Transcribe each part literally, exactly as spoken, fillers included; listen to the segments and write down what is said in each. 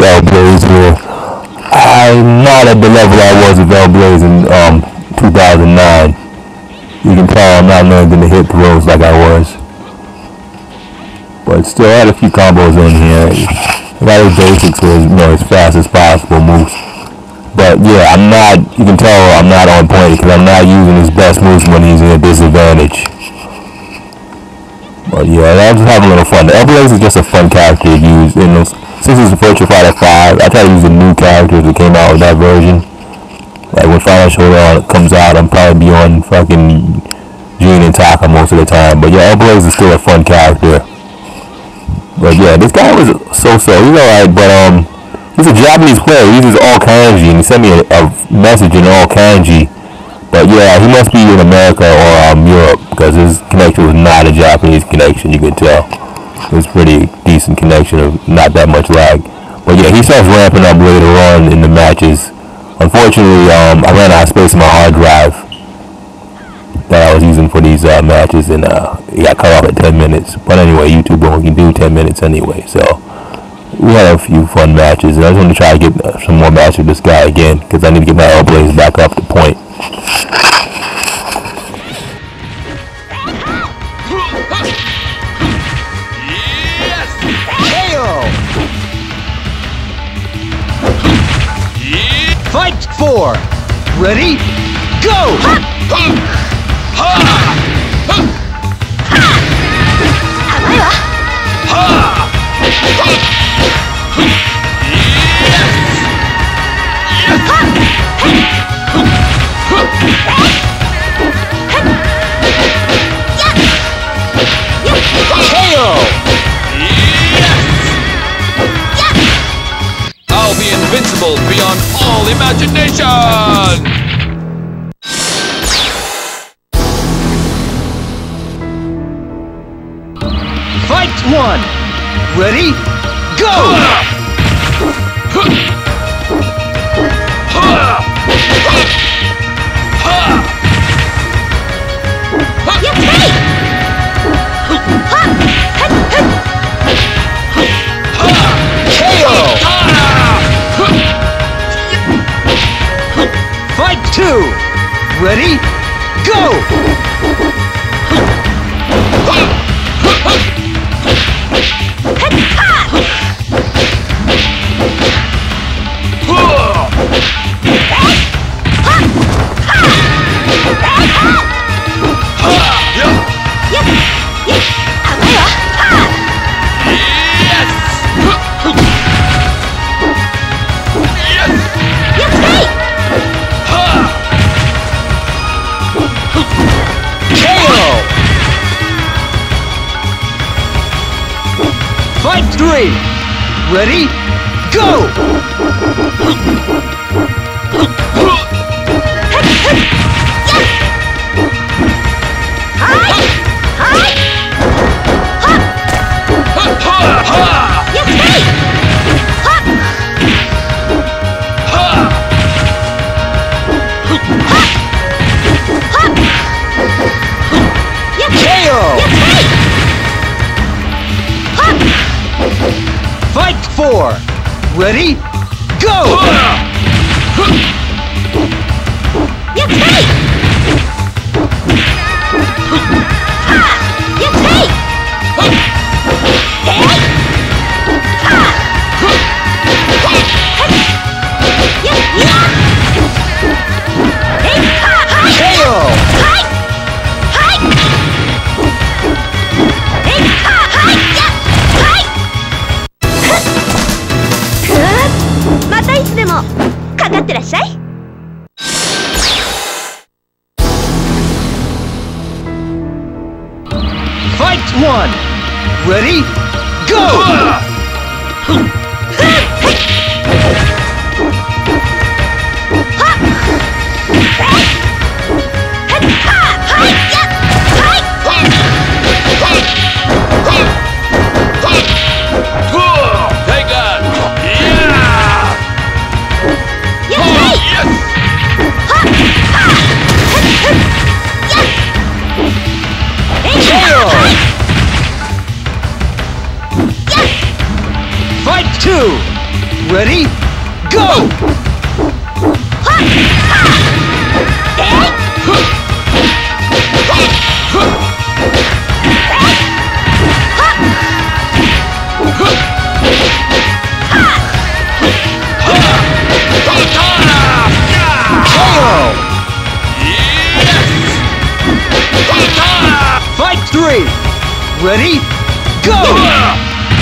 L-Blaze here. I'm not at the level I was with L-Blaze in um, two thousand nine. You can tell I'm not learning to hit throws like I was. But still had a few combos in here. A lot of basics was, you know, as fast as possible moves. But yeah, I'm not, you can tell I'm not on point because I'm not using his best moves when he's in a disadvantage. But yeah, I'm just having a little fun. The L-Blaze is just a fun character to use. In those, since it's Virtua Fighter five, I try to use the new characters that came out with that version. Like when Final Showdown comes out, I'm probably be on fucking Gene and Taka most of the time. But yeah, L-Blaze is still a fun character. But yeah, this guy was so-so. He's alright, but um, he's a Japanese player. He uses all kanji, and he sent me a, a message in all kanji. But yeah, he must be in America or um, Europe, because his connection was not a Japanese connection, you can tell. It was pretty decent connection, of not that much lag. But yeah, he starts ramping up later on in the matches. Unfortunately, um, I ran out of space in my hard drive that I was using for these uh, matches, and uh, it got cut off at ten minutes. But anyway, YouTube only can do ten minutes anyway, so we had a few fun matches, and I just want to try to get uh, some more matches with this guy again, because I need to get my L-Blaze back up to point. Fight four! Ready? Go! I'll be invincible beyond all imagination! Fight one! Ready? Go! Fight two! Ready? Go! Fight three! Ready? Go! Fight four! Ready? Go! Fight one! Ready? Go! Fight two! Ready? Go! Fight three! Ready? Go!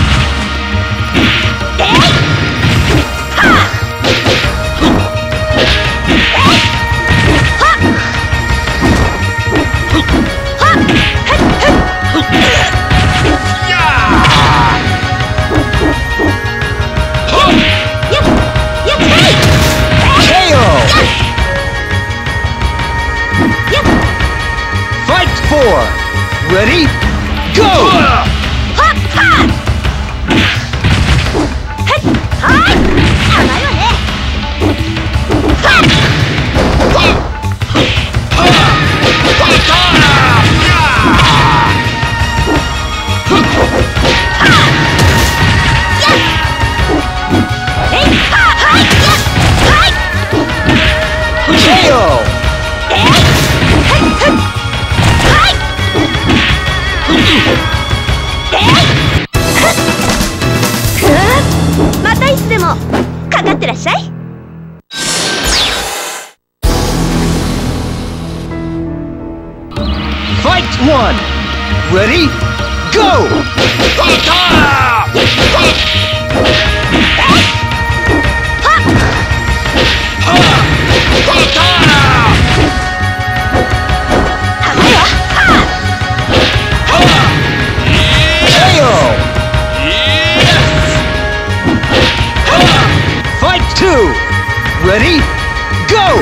Four. Ready? Go! Fight one! Ready? Go! Fight two! Ready? Go!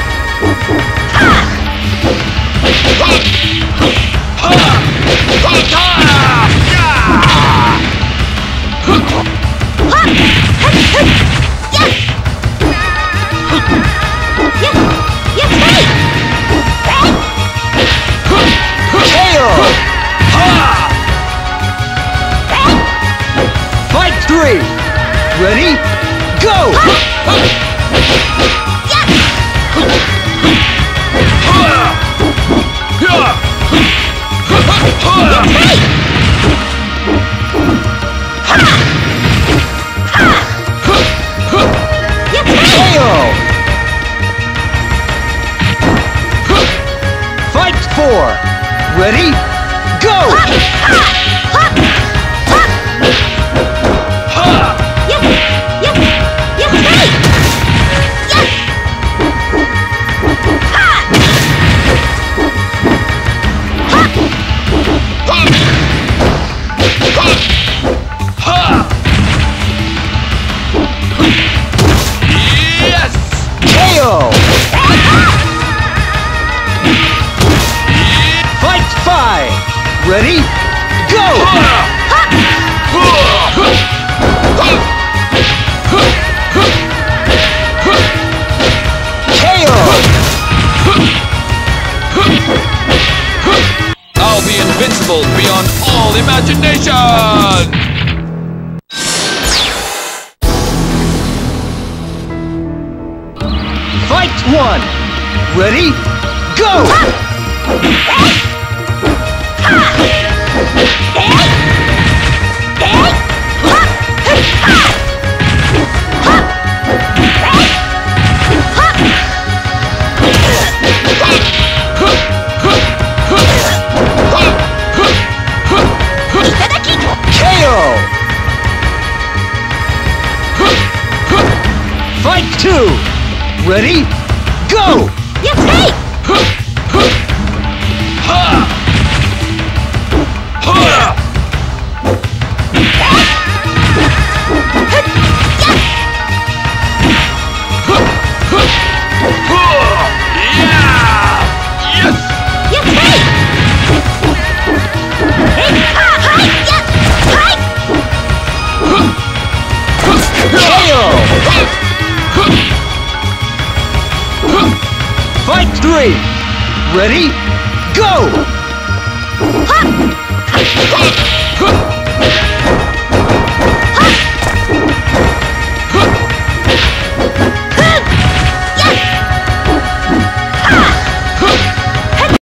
Fight three! Ready? Go! Fight four! Ready? Go! Fight five! Ready? Go! I'll be invincible beyond all imagination! Fight one! Ready? Go! Fight two! Ready? Go! Fight three! Ready? Go!